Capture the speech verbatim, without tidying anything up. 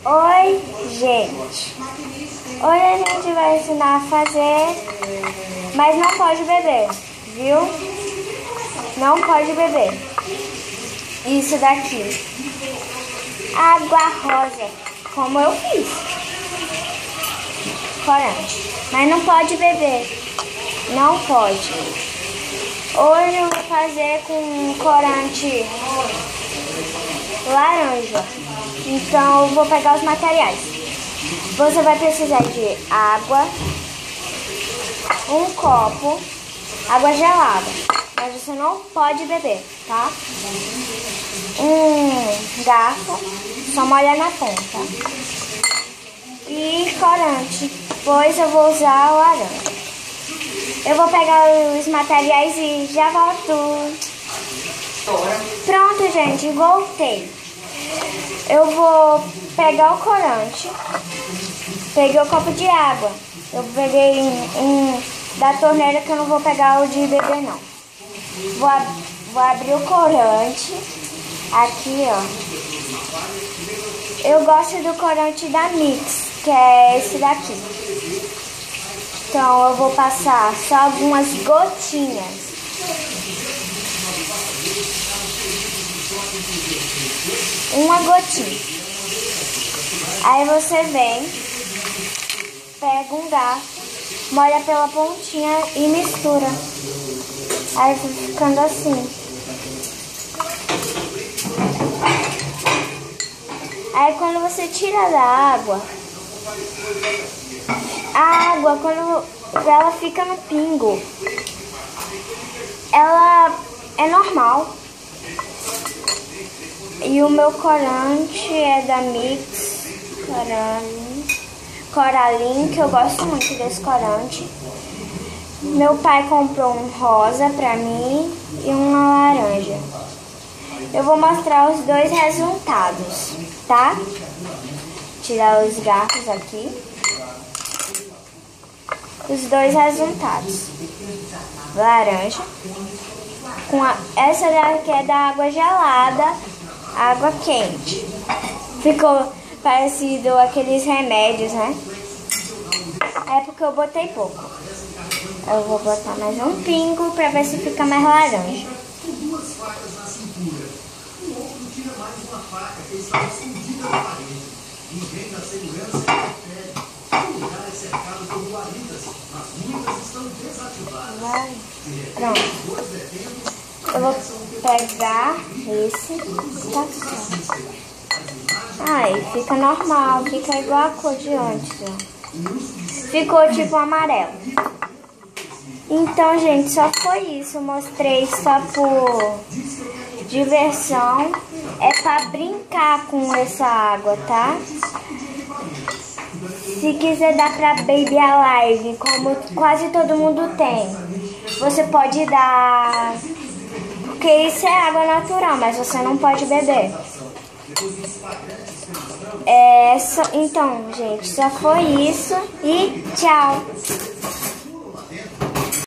Oi, gente. Hoje a gente vai ensinar a fazer, mas não pode beber, viu? Não pode beber. Isso daqui. Água rosa, como eu fiz. Corante. Mas não pode beber. Não pode. Hoje eu vou fazer com corante laranja. Então eu vou pegar os materiais. Você vai precisar de água, um copo, água gelada, mas você não pode beber, tá? Um garfo, só molha na ponta. E corante, pois eu vou usar o laranja. Eu vou pegar os materiais e já volto. Pronto, gente, voltei. Eu vou pegar o corante. Peguei o copo de água. Eu peguei um, um da torneira, que eu não vou pegar o de beber, não. Vou, ab vou abrir o corante. Aqui, ó. Eu gosto do corante da Mix, que é esse daqui. Então eu vou passar só algumas gotinhas. Uma gotinha. Aí você vem, pega um garfo, molha pela pontinha e mistura. Aí vai ficando assim. Aí quando você tira da água, a água, quando ela fica no pingo, ela é normal. E o meu corante é da Mix Coraline, Coraline, que eu gosto muito desse corante. Meu pai comprou um rosa pra mim e uma laranja. Eu vou mostrar os dois resultados, tá? Tirar os garfos aqui. Os dois resultados. Laranja. Com a, essa daqui é da água gelada, água quente. Ficou parecido aqueles remédios, né? É porque eu botei pouco. Eu vou botar mais um pingo pra ver se fica mais laranja. Vai. Pronto. Eu vou pegar esse. Tá só. Aí fica normal, fica igual a cor de antes, ó. Ficou tipo amarelo. Então, gente, só foi isso. Mostrei só por diversão. É pra brincar com essa água, tá? Se quiser dar pra Baby Alive, como quase todo mundo tem, você pode dar, porque isso é água natural, mas você não pode beber. É, só, então, gente, só foi isso e tchau!